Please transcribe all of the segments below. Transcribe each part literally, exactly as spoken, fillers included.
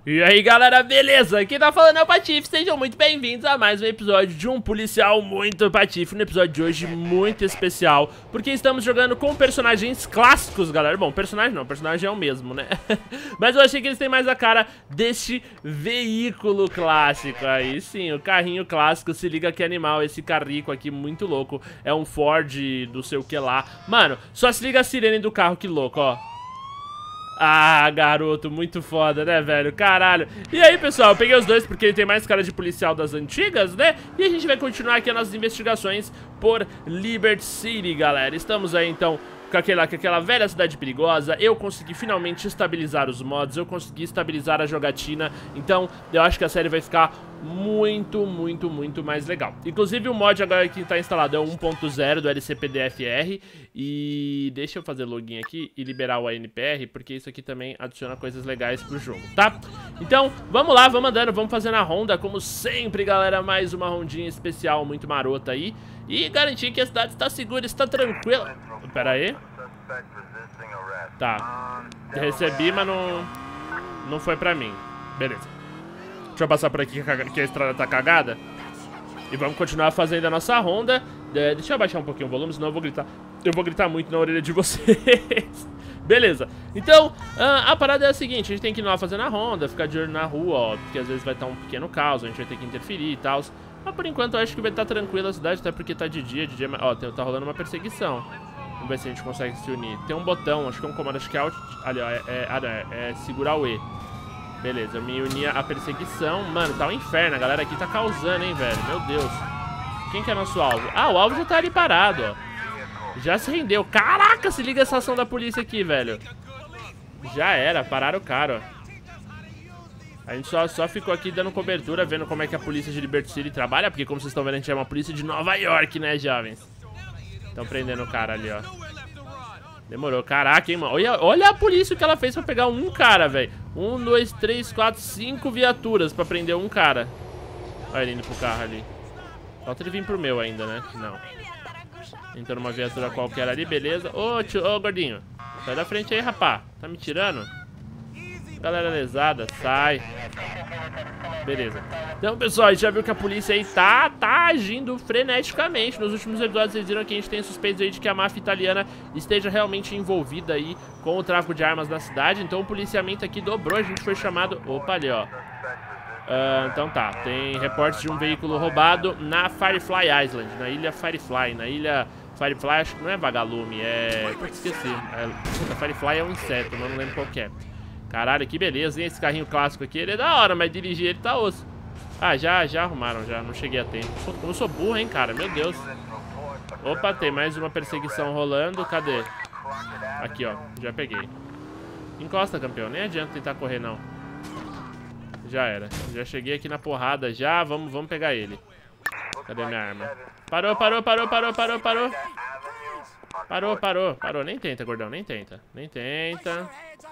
E aí galera, beleza? Aqui tá falando é o Patife, sejam muito bem-vindos a mais um episódio de um policial muito Patife. No episódio de hoje muito especial, porque estamos jogando com personagens clássicos, galera. Bom, personagem não, personagem é o mesmo, né? Mas eu achei que eles têm mais a cara deste veículo clássico. Aí sim, o carrinho clássico, se liga que animal, esse carrico aqui muito louco. É um Ford do sei o que lá. Mano, só se liga a sirene do carro, que louco, ó. Ah, garoto, muito foda, né, velho? Caralho. E aí, pessoal, eu peguei os dois porque ele tem mais cara de policial das antigas, né? E a gente vai continuar aqui as nossas investigações por Liberty City, galera. Estamos aí, então, com aquela, com aquela velha cidade perigosa. Eu consegui finalmente estabilizar os mods, eu consegui estabilizar a jogatina. Então, eu acho que a série vai ficar muito, muito, muito mais legal. Inclusive, o mod agora que tá instalado é o um ponto zero do L C P D F R. E deixa eu fazer login aqui e liberar o A N P R, porque isso aqui também adiciona coisas legais pro jogo, tá? Então, vamos lá, vamos andando, vamos fazendo a ronda, como sempre, galera. Mais uma rondinha especial, muito marota aí. E garantir que a cidade está segura, está tranquila. Pera aí. Tá. Recebi, mas não, não foi pra mim. Beleza. Deixa eu passar por aqui que a estrada tá cagada. E vamos continuar fazendo a nossa ronda. É, deixa eu abaixar um pouquinho o volume, senão eu vou gritar. Eu vou gritar muito na orelha de vocês. Beleza. Então, a, a parada é a seguinte. A gente tem que ir lá fazendo a ronda, ficar de olho na rua, ó. Porque às vezes vai estar um pequeno caos, a gente vai ter que interferir e tal. Mas por enquanto eu acho que vai estar tranquila a cidade, até porque tá de dia, de dia... Ó, tem, tá rolando uma perseguição. Vamos ver se a gente consegue se unir. Tem um botão, acho que é um comando, acho que é Alt... Ali, ó, é, é, é, é segurar o E. Beleza, eu me uni à perseguição. Mano, tá um inferno, a galera aqui tá causando, hein, velho. Meu Deus. Quem que é nosso alvo? Ah, o alvo já tá ali parado, ó. Já se rendeu. Caraca, se liga essa ação da polícia aqui, velho. Já era, pararam o cara, ó. A gente só, só ficou aqui dando cobertura, vendo como é que a polícia de Liberty City trabalha. Porque como vocês estão vendo, a gente é uma polícia de Nova York, né, jovens? Estão prendendo o cara ali, ó. Demorou, caraca, hein, mano. Olha, olha a polícia que ela fez pra pegar um cara, velho. Um, dois, três, quatro, cinco viaturas pra prender um cara. Olha ele indo pro carro ali. Falta ele vir pro meu ainda, né? Não. Entrou numa viatura qualquer ali, beleza. Ô, tio, ô, gordinho. Sai da frente aí, rapá. Tá me tirando? Galera lesada, sai. Beleza. Então, pessoal, a gente já viu que a polícia aí tá, tá agindo freneticamente. Nos últimos episódios vocês viram que a gente tem suspeitos aí de que a máfia italiana esteja realmente envolvida aí com o tráfico de armas na cidade. Então o policiamento aqui dobrou, a gente foi chamado... Opa, ali, ó. Uh, então tá, tem reportes de um veículo roubado na Firefly Island, na ilha Firefly, na ilha... Firefly acho que não é vagalume, é... Eu esqueci. É... Puta, Firefly é um inseto, mas não lembro qual que é. Caralho, que beleza, hein? Esse carrinho clássico aqui, ele é da hora, mas dirigir ele tá osso. Ah, já, já arrumaram, já. Não cheguei a tempo. Pô, como eu sou burro, hein, cara? Meu Deus. Opa, tem mais uma perseguição rolando. Cadê? Aqui, ó. Já peguei. Encosta, campeão. Nem adianta tentar correr, não. Já era. Já cheguei aqui na porrada, já. Vamos, vamos pegar ele. Cadê minha arma? Parou, parou, parou, parou, parou, parou. Parou, parou, parou. Nem tenta, gordão, nem tenta. Nem tenta.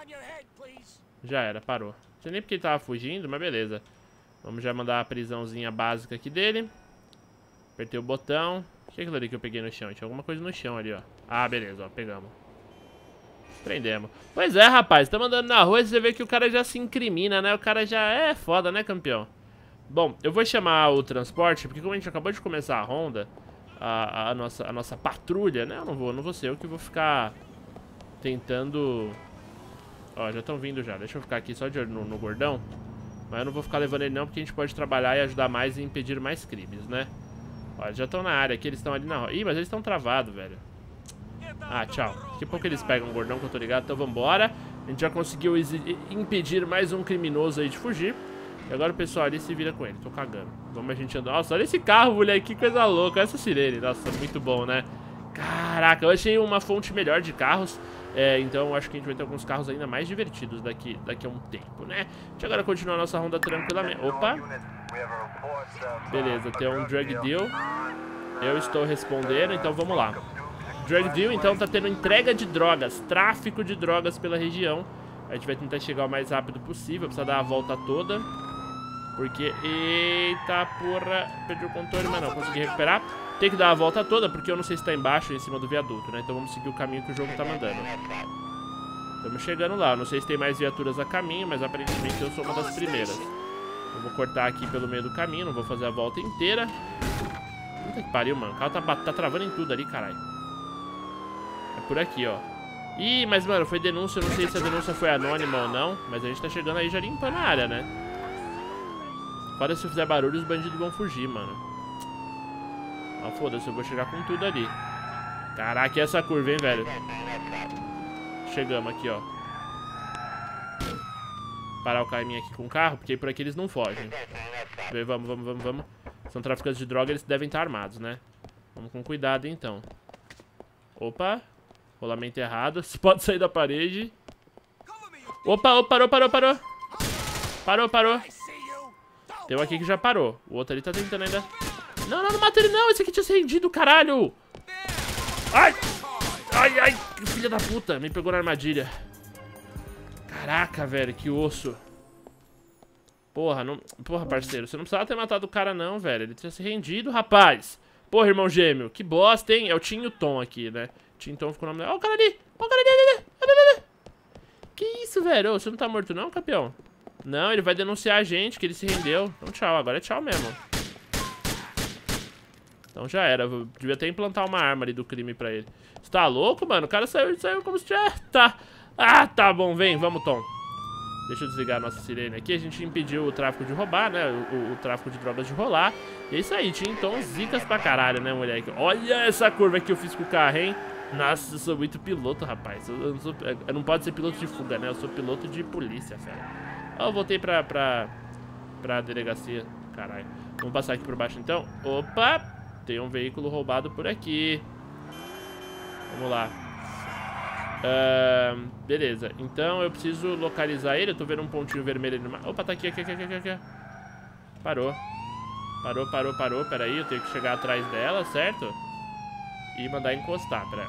Já era, parou. Não sei nem porque ele tava fugindo, mas beleza. Vamos já mandar a prisãozinha básica aqui dele. Apertei o botão. O que é aquilo ali que eu peguei no chão? Tinha alguma coisa no chão ali, ó. Ah, beleza, ó, pegamos. Prendemos. Pois é, rapaz, estamos andando na rua e você vê que o cara já se incrimina, né? O cara já é foda, né, campeão? Bom, eu vou chamar o transporte, porque como a gente acabou de começar a ronda, a, a, nossa, a nossa patrulha, né? Eu não vou, não vou ser eu que vou ficar tentando... Ó, já estão vindo já. Deixa eu ficar aqui só de olho no, no gordão. Mas eu não vou ficar levando ele não, porque a gente pode trabalhar e ajudar mais e impedir mais crimes, né? Ó, já estão na área aqui, eles estão ali na rua. Ih, mas eles estão travados, velho. Ah, tchau. Daqui a pouco eles pegam o gordão que eu tô ligado, então vambora. A gente já conseguiu impedir mais um criminoso aí de fugir. E agora o pessoal ali se vira com ele. Tô cagando. Vamos a gente andar. Nossa, olha esse carro, mulher. Que coisa louca. Essa sirene. Nossa, muito bom, né? Caraca, eu achei uma fonte melhor de carros. É, então eu acho que a gente vai ter alguns carros ainda mais divertidos daqui, daqui a um tempo, né? Deixa eu agora continuar a nossa ronda tranquilamente. Opa! Beleza, tem um drug deal. Eu estou respondendo, então vamos lá. Drug deal, então, tá tendo entrega de drogas, tráfico de drogas pela região. A gente vai tentar chegar o mais rápido possível, precisa dar a volta toda. Porque, eita porra, perdi o controle, mas não, consegui recuperar. Tem que dar a volta toda, porque eu não sei se tá embaixo ou em cima do viaduto, né? Então vamos seguir o caminho que o jogo tá mandando. Estamos chegando lá. Eu não sei se tem mais viaturas a caminho, mas aparentemente eu sou uma das primeiras. Eu vou cortar aqui pelo meio do caminho, não vou fazer a volta inteira. Puta que pariu, mano. O carro tá, tá travando em tudo ali, caralho. É por aqui, ó. Ih, mas, mano, foi denúncia. Eu não sei se a denúncia foi anônima ou não. Mas a gente tá chegando aí já limpando a área, né? Fora se eu fizer barulho, os bandidos vão fugir, mano. Ah, foda-se, eu vou chegar com tudo ali. Caraca, e essa curva, hein, velho? Chegamos aqui, ó. Parar o caminho aqui com o carro, porque por aqui eles não fogem. Vamos, vamos, vamos, vamos. São traficantes de droga, eles devem estar armados, né? Vamos com cuidado, então. Opa. Rolamento errado. Você pode sair da parede. Opa, opa, parou, parou, parou. Parou, parou. Tem um aqui que já parou. O outro ali tá tentando ainda. Não, não, não mata ele não. Esse aqui tinha se rendido, caralho. Ai. Ai, ai. Filha da puta. Me pegou na armadilha. Caraca, velho. Que osso. Porra, não... Porra, parceiro. Você não precisava ter matado o cara não, velho. Ele tinha se rendido, rapaz. Porra, irmão gêmeo. Que bosta, hein? É o Tinho Tom aqui, né? Tinho Tom ficou o nome... Ó o cara ali. Ó o cara ali, ali, ali, ali. Que isso, velho? Ô, você não tá morto não, campeão? Não, ele vai denunciar a gente, que ele se rendeu. Então tchau, agora é tchau mesmo. Então já era, eu devia até implantar uma arma ali do crime pra ele. Você tá louco, mano? O cara saiu, saiu como se tivesse... Tá. Ah, tá bom, vem, vamos, Tom. Deixa eu desligar a nossa sirene aqui. A gente impediu o tráfico de roubar, né? O, o, o tráfico de drogas de rolar. E é isso aí, tinha então zicas pra caralho, né, moleque? Olha essa curva que eu fiz com o carro, hein? Nossa, eu sou muito piloto, rapaz. Eu, eu, não, sou, eu não pode ser piloto de fuga, né? Eu sou piloto de polícia, fera. Ó, eu voltei pra, pra, pra delegacia. Caralho. Vamos passar aqui por baixo, então. Opa! Tem um veículo roubado por aqui. Vamos lá. Uh, beleza. Então eu preciso localizar ele. Eu tô vendo um pontinho vermelho ali no mar. Opa, tá aqui, aqui, aqui, aqui, aqui. Parou. Parou, parou, parou. Pera aí, eu tenho que chegar atrás dela, certo? E mandar encostar, pera aí.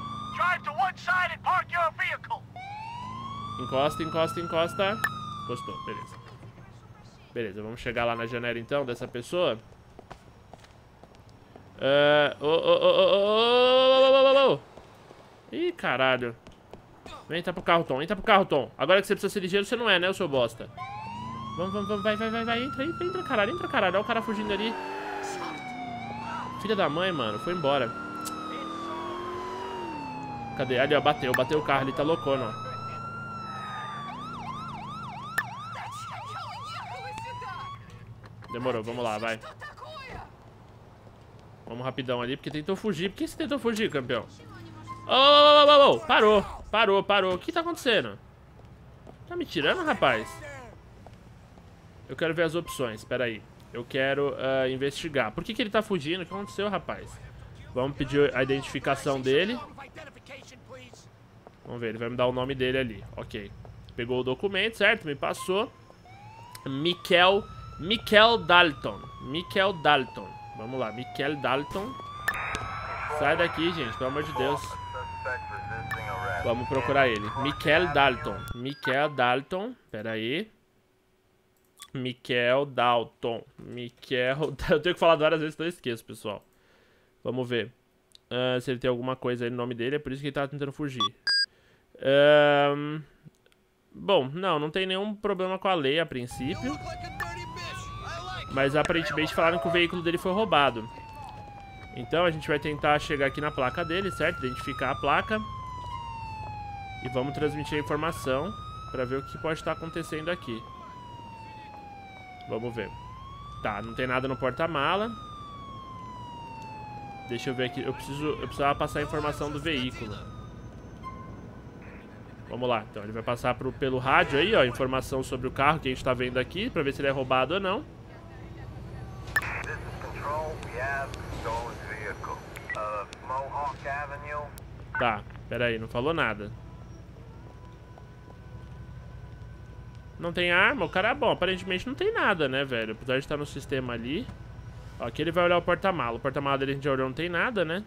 Encosta, encosta, encosta. Encostou, beleza. Beleza, vamos chegar lá na janela então dessa pessoa. Uh, oh, oh, oh, oh, oh, oh, oh. Ih, caralho. Vem, entra pro carro, Tom. Entra pro carro, Tom. Agora que você precisa ser ligeiro, você não é, né, o seu bosta? Vamos, vamos, vamos. Vai, vai, vai, vai. Entra, entra, entra, caralho. Entra, caralho. Olha o cara fugindo ali. Filha da mãe, mano. Foi embora. Cadê? Ali, ó. Bateu. Bateu o carro. Ele tá loucona, ó. Demorou. Vamos lá, vai. Vamos rapidão ali, porque tentou fugir. Por que você tentou fugir, campeão? Ô, ô, ô, ô, parou, parou, parou. O que tá acontecendo? Tá me tirando, rapaz? Eu quero ver as opções, espera aí. Eu quero uh, investigar. Por que que ele tá fugindo? O que aconteceu, rapaz? Vamos pedir a identificação dele. Vamos ver, ele vai me dar o nome dele ali. Ok. Pegou o documento, certo? Me passou. Mikel, Mikel Dalton. Mikel Dalton. Vamos lá, Mikel Dalton. Sai daqui, gente, pelo amor de Deus. Vamos procurar ele. Mikel Dalton. Mikel Dalton. Pera aí. Mikel Dalton. Mikel... Eu tenho que falar várias vezes, então eu esqueço, pessoal. Vamos ver. Uh, se ele tem alguma coisa aí no nome dele. É por isso que ele tá tentando fugir. Um... Bom, não, não tem nenhum problema com a lei a princípio. Mas aparentemente falaram que o veículo dele foi roubado. Então a gente vai tentar chegar aqui na placa dele, certo? Identificar a placa. E vamos transmitir a informação pra ver o que pode estar acontecendo aqui. Vamos ver. Tá, não tem nada no porta-mala. Deixa eu ver aqui. Eu preciso, eu precisava passar a informação do veículo. Vamos lá. Então ele vai passar pro, pelo rádio aí, ó. Informação sobre o carro que a gente tá vendo aqui. Pra ver se ele é roubado ou não. Tá, pera aí, não falou nada. Não tem arma? O cara é bom, aparentemente não tem nada, né, velho? Apesar de estar no sistema ali. Ó, aqui ele vai olhar o porta-mala. O porta-mala dele a gente já olhou, não tem nada, né?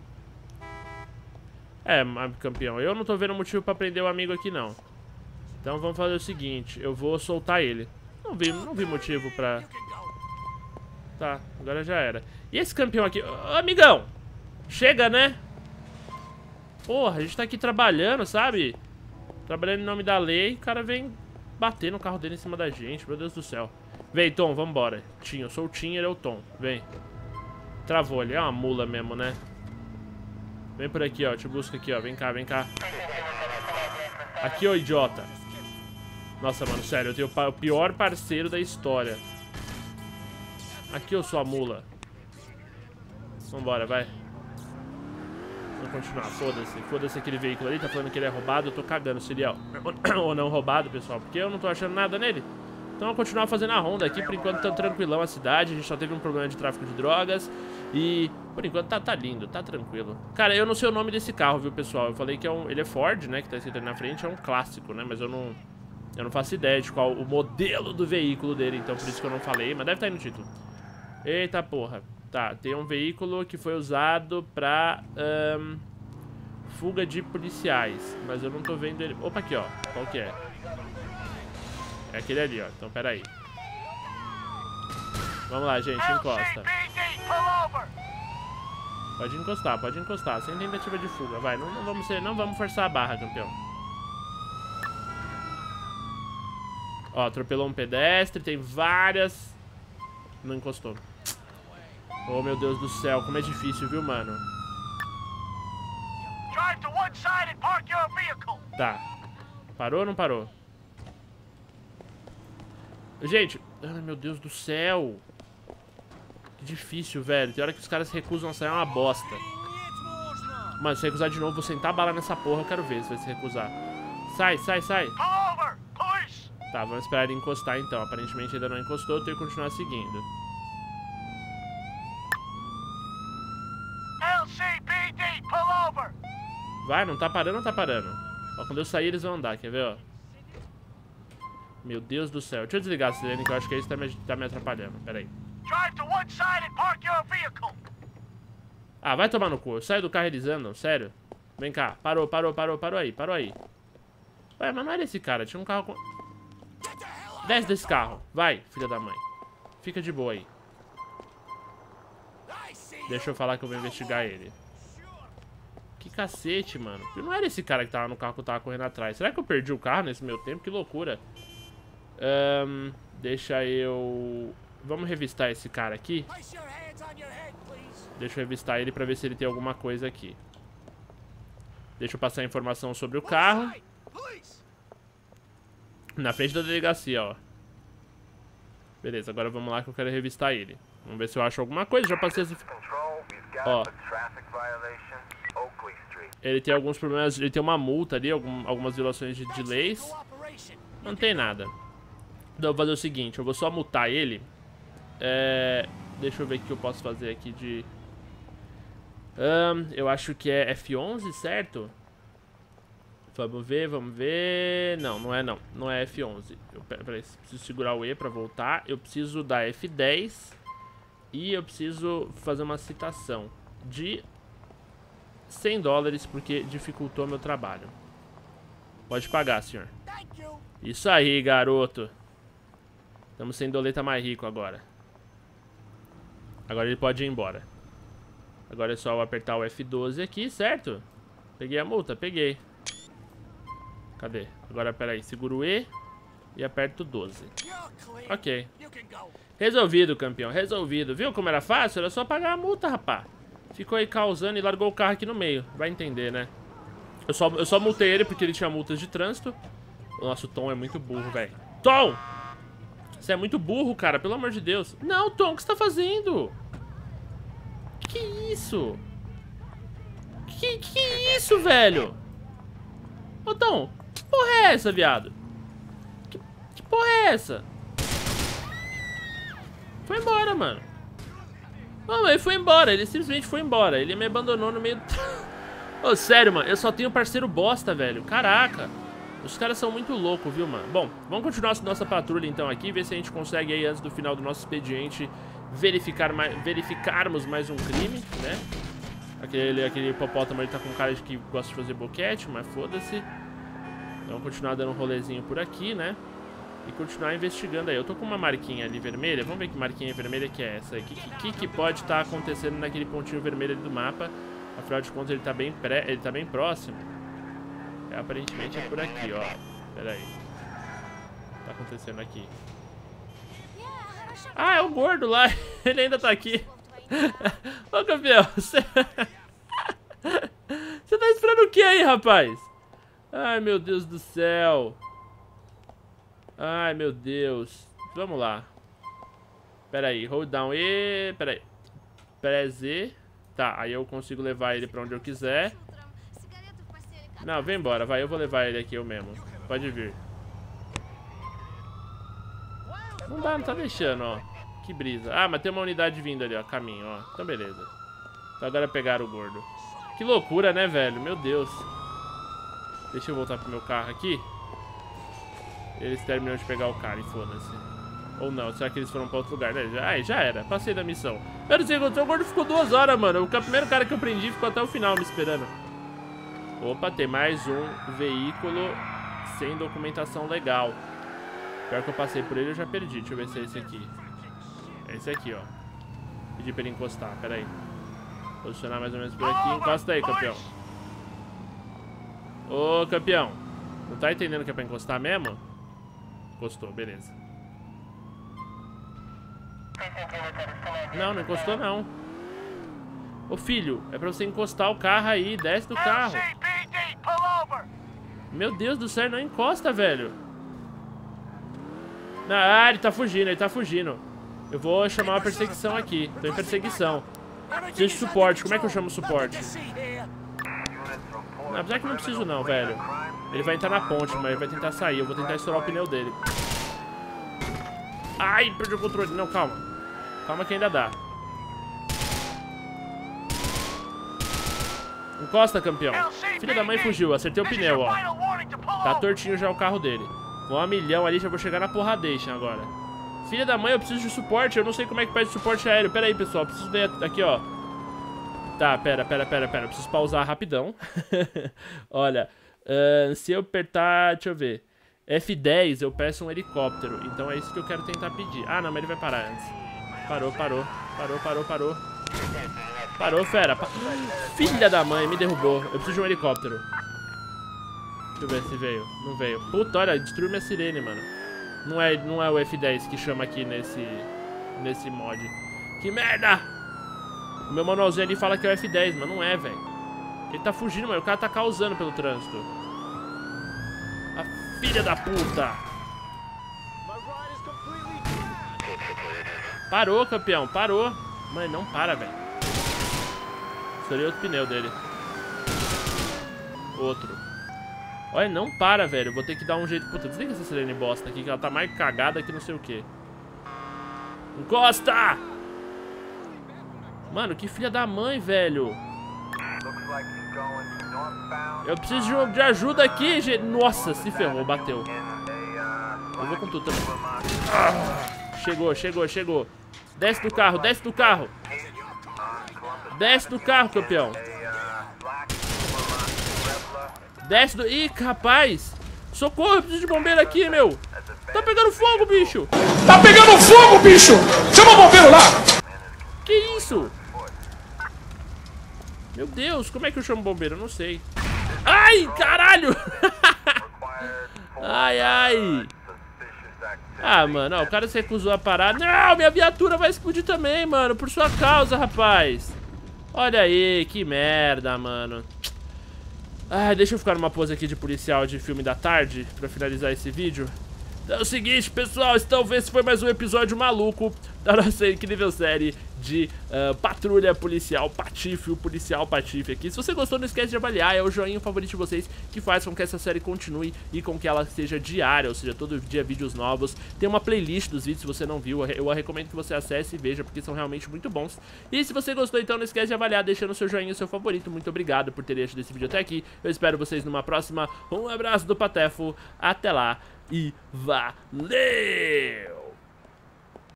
É, campeão, eu não tô vendo motivo pra prender o amigo aqui, não. Então vamos fazer o seguinte, eu vou soltar ele. Não vi, não vi motivo pra... Tá, agora já era. E esse campeão aqui... Ô, amigão! Chega, né? Porra, a gente tá aqui trabalhando, sabe? Trabalhando em nome da lei, o cara vem bater no carro dele em cima da gente. Meu Deus do céu. Vem, Tom, vambora. Tim, eu sou o Tim, ele é o Tom. Vem. Travou, ele é uma mula mesmo, né? Vem por aqui, ó. Te busca aqui, ó. Vem cá, vem cá. Aqui, ô idiota. Nossa, mano, sério. Eu tenho o pior parceiro da história. Aqui, eu sou a mula. Vambora, vai. Vamos continuar. Foda-se. Foda-se aquele veículo ali. Tá falando que ele é roubado. Eu tô cagando se ele é ou não roubado, pessoal. Porque eu não tô achando nada nele. Então vamos continuar fazendo a ronda aqui. Por enquanto tá tranquilão a cidade. A gente só teve um problema de tráfico de drogas. E por enquanto tá, tá lindo, tá tranquilo. Cara, eu não sei o nome desse carro, viu, pessoal? Eu falei que é um, ele é Ford, né? Que tá escrito ali na frente. É um clássico, né? Mas eu não, eu não faço ideia de qual o modelo do veículo dele. Então por isso que eu não falei. Mas deve estar aí no título. Eita porra. Tá, tem um veículo que foi usado pra um, fuga de policiais. Mas eu não tô vendo ele. Opa, aqui, ó. Qual que é? É aquele ali, ó. Então, peraí. Vamos lá, gente. Encosta. Pode encostar, pode encostar. Sem tentativa de fuga. Vai, não, não, vamos, ser, não vamos forçar a barra, campeão. Ó, atropelou um pedestre. Tem várias... Não encostou. Oh, meu Deus do céu. Como é difícil, viu, mano? Tá. Parou ou não parou? Gente, ai meu Deus do céu. Que difícil, velho. Tem hora que os caras se recusam a sair, é uma bosta. Mano, se recusar de novo, vou sentar a bala nessa porra. Eu quero ver se vai se recusar. Sai, sai, sai. Tá, vamos esperar ele encostar então. Aparentemente ainda não encostou, eu tenho que continuar seguindo. Vai, não tá parando, não tá parando. Ó, quando eu sair eles vão andar, quer ver, ó. Meu Deus do céu. Deixa eu desligar a sirene, que eu acho que isso tá me, tá me atrapalhando. Pera aí. Ah, vai tomar no cu. Eu saio do carro e eles andam, sério. Vem cá. Parou, parou, parou, parou aí, parou aí. Ué, mas não era esse cara. Tinha um carro com... Desce desse carro. Vai, filha da mãe. Fica de boa aí. Deixa eu falar que eu vou investigar ele. Que cacete, mano. Não era esse cara que tava no carro que eu tava correndo atrás. Será que eu perdi o carro nesse meu tempo? Que loucura. Um, deixa eu... Vamos revistar esse cara aqui. Deixa eu revistar ele pra ver se ele tem alguma coisa aqui. Deixa eu passar informação sobre o carro. Na frente da delegacia, ó. Beleza, agora vamos lá que eu quero revistar ele. Vamos ver se eu acho alguma coisa. Já passei essa... Ó. Ele tem alguns problemas. Ele tem uma multa ali, algum, algumas violações de, de leis. Não tem nada. Então eu vou fazer o seguinte, eu vou só multar ele. É, deixa eu ver o que eu posso fazer aqui de... Um, eu acho que é F onze, certo? Vamos ver, vamos ver... Não, não é não. Não é F onze. Eu, peraí, preciso segurar o E pra voltar. Eu preciso dar F dez. E eu preciso fazer uma citação de cem dólares porque dificultou meu trabalho. Pode pagar, senhor. Isso aí, garoto. Estamos sem doleta mais rico agora. Agora ele pode ir embora. Agora é só eu apertar o F doze aqui, certo? Peguei a multa, peguei. Cadê? Agora, peraí, seguro o E e aperto o doze. Ok. Resolvido, campeão, resolvido. Viu como era fácil? Era só pagar a multa, rapá. Ficou aí causando e largou o carro aqui no meio. Vai entender, né? Eu só, eu só multei ele porque ele tinha multas de trânsito. O nosso Tom é muito burro, velho. Tom! Você é muito burro, cara, pelo amor de Deus. Não, Tom, o que você tá fazendo? Que isso? Que que isso, velho? Ô, Tom, que porra é essa, viado? Que, que porra é essa? Foi embora, mano. Não, ele foi embora, ele simplesmente foi embora. Ele me abandonou no meio do... Ô, sério, mano, eu só tenho parceiro bosta, velho. Caraca. Os caras são muito loucos, viu, mano? Bom, vamos continuar a nossa patrulha, então, aqui. Ver se a gente consegue aí, antes do final do nosso expediente, verificar mais, verificarmos mais um crime, né? Aquele, aquele hipopótamo, ele tá com cara de que gosta de fazer boquete, mas foda-se. Vamos continuar dando um rolezinho por aqui, né? E continuar investigando aí. Eu tô com uma marquinha ali vermelha. Vamos ver que marquinha vermelha que é essa aí. O que, que, que pode estar acontecendo naquele pontinho vermelho ali do mapa? Afinal de contas, ele tá bem, pré, ele tá bem próximo. É, aparentemente é por aqui, ó. Pera aí. O que tá acontecendo aqui? Ah, é o gordo lá. Ele ainda tá aqui. Ô, campeão. Você... Você tá esperando o que aí, rapaz? Ai, meu Deus do céu. Ai, meu Deus. Vamos lá. Pera aí, hold down e... Pera aí. Preze. Tá, aí eu consigo levar ele pra onde eu quiser. Não, vem embora, vai. Eu vou levar ele aqui eu mesmo. Pode vir. Não dá, não tá deixando, ó. Que brisa. Ah, mas tem uma unidade vindo ali, ó. Caminho, ó. Então, beleza. Então agora pegaram o gordo. Que loucura, né, velho? Meu Deus. Deixa eu voltar pro meu carro aqui. Eles terminam de pegar o cara e foda-se. Ou não, será que eles foram pra outro lugar, né? Já, ai, já era, passei da missão. Eu não sei, o gordo ficou duas horas, mano. O primeiro cara que eu prendi ficou até o final me esperando. Opa, tem mais um veículo sem documentação legal. Pior que eu passei por ele, eu já perdi. Deixa eu ver se é esse aqui. É esse aqui, ó. Pedi pra ele encostar, pera aí. Posicionar mais ou menos por aqui. Encosta aí, campeão. Ô, campeão. Não tá entendendo que é pra encostar mesmo? Encostou, beleza. Não, não encostou não. Ô filho, é pra você encostar o carro aí. Desce do carro. Meu Deus do céu, não encosta, velho. Ah, ele tá fugindo, ele tá fugindo. Eu vou chamar uma perseguição aqui. Tô em perseguição. Preciso de suporte, como é que eu chamo o suporte? Não, apesar que não preciso não, velho. Ele vai entrar na ponte, mas ele vai tentar sair. Eu vou tentar estourar o pneu dele. Ai, perdi o controle. Não, calma. Calma que ainda dá. Encosta, campeão. Filha da mãe fugiu, acertei o pneu, ó. Tá tortinho já o carro dele. Vou a milhão ali, já vou chegar na porradation agora. Filha da mãe, eu preciso de suporte. Eu não sei como é que faz suporte aéreo. Pera aí, pessoal, preciso ver aqui, ó. Tá, pera, pera, pera, pera. Eu preciso pausar rapidão. Olha, uh, se eu apertar, deixa eu ver, F dez, eu peço um helicóptero. Então é isso que eu quero tentar pedir. Ah, não, mas ele vai parar antes. Parou, parou, parou, parou, parou. Parou, fera. Pa... Filha da mãe, me derrubou. Eu preciso de um helicóptero. Deixa eu ver se veio. Não veio. Puta, olha, destruiu minha sirene, mano. Não é, não é o F dez que chama aqui nesse, nesse mod. Que merda! O meu manualzinho ali fala que é o F dez, mas não é, velho. Ele tá fugindo, mano. O cara tá causando pelo trânsito. A filha da puta! Parou, campeão. Parou. Mano, não para, velho. Estourei outro pneu dele. Outro. Olha, não para, velho. Vou ter que dar um jeito. Puta, desliga essa sirene bosta aqui, que ela tá mais cagada que não sei o que. Encosta! Mano, que filha da mãe, velho. Eu preciso de, de ajuda aqui, gente. Nossa, se ferrou, bateu. Eu vou com tudo também. Ah, chegou, chegou, chegou. Desce do carro, desce do carro. Desce do carro, campeão. Desce do... Ih, rapaz. Socorro, eu preciso de bombeiro aqui, meu. Tá pegando fogo, bicho. Tá pegando fogo, bicho. Chama o bombeiro lá. Que isso? Meu Deus, como é que eu chamo bombeiro? Eu não sei. Ai, caralho. Ai, ai. Ah, mano, ó, o cara se recusou a parar. Não, minha viatura vai explodir também, mano. Por sua causa, rapaz. Olha aí, que merda, mano. Ah, deixa eu ficar numa pose aqui de policial de filme da tarde pra finalizar esse vídeo. Então é o seguinte, pessoal, então esse foi mais um episódio maluco da nossa incrível série de uh, Patrulha Policial Patife, o Policial Patife aqui. Se você gostou, não esquece de avaliar, é o joinha favorito de vocês que faz com que essa série continue e com que ela seja diária, ou seja, todo dia vídeos novos. Tem uma playlist dos vídeos, se você não viu, eu recomendo que você acesse e veja, porque são realmente muito bons. E se você gostou, então não esquece de avaliar, deixando o seu joinha, o seu favorito. Muito obrigado por terem assistido esse vídeo até aqui. Eu espero vocês numa próxima. Um abraço do Patefo, até lá e valeu!